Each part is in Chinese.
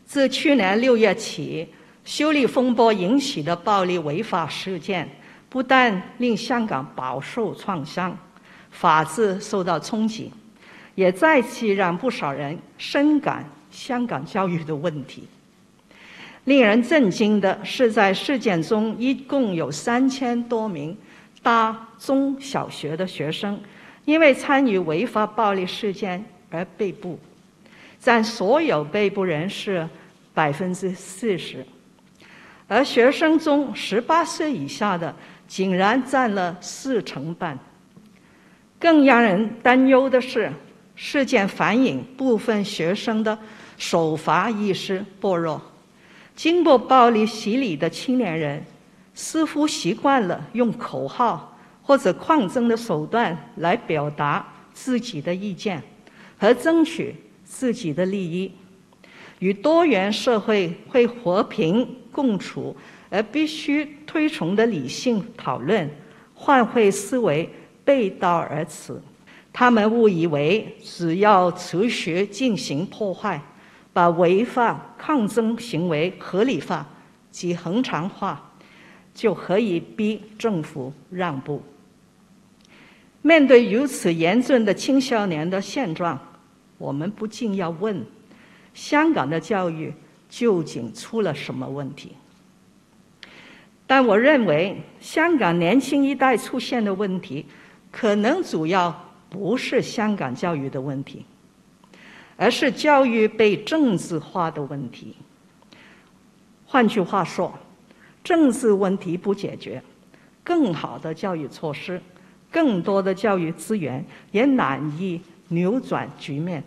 自去年6月起，修例风波引起的暴力违法事件，不但令香港饱受创伤，法治受到冲击，也再次让不少人深感香港教育的问题。令人震惊的是，在事件中一共有3000多名大中小学的学生因为参与违法暴力事件而被捕，占所有被捕人士40%，而学生中18岁以下的竟然占了40%半。更让人担忧的是，事件反映部分学生的守法意识薄弱。经过暴力洗礼的青年人似乎习惯了用口号或者抗争的手段来表达自己的意见和争取自己的利益，与多元社会会和平共处而必须推崇的理性讨论、换位思维背道而驰。他们误以为只要持续进行破坏，把违法抗争行为合理化及恒常化，就可以逼政府让步。面对如此严峻的青少年的现状，我们不禁要问：香港的教育究竟出了什么问题？但我认为，香港年轻一代出现的问题，可能主要不是香港教育的问题，而是教育被政治化的问题。换句话说，政治问题不解决，更好的教育措施、更多的教育资源也难以扭转局面。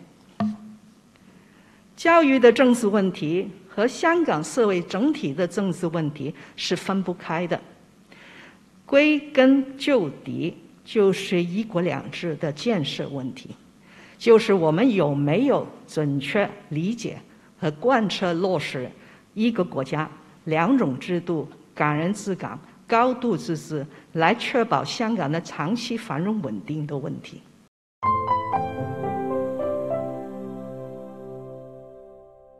教育的政治问题和香港社会整体的政治问题是分不开的，归根究底就是一国两制的建设问题，就是我们有没有准确理解和贯彻落实一个国家、两种制度、港人治港、高度自治，来确保香港的长期繁荣稳定的问题。